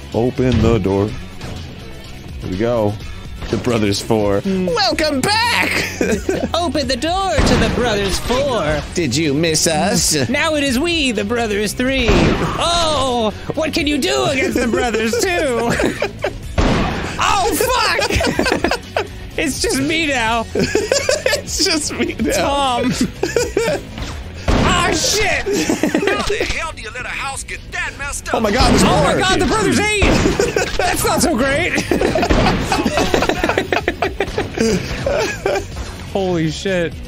Open the door. Here we go. The Brothers 4. Welcome back! Open the door to the Brothers 4. Did you miss us? Now it is we, the Brothers 3. Oh, what can you do against the Brothers 2? Oh, fuck! It's just me now. It's just me now. Tom. Ah, shit! How the hell do you let a house get that messed up? Oh my god, there's more! Oh my god, the Brothers 8! That's not so great! Holy shit.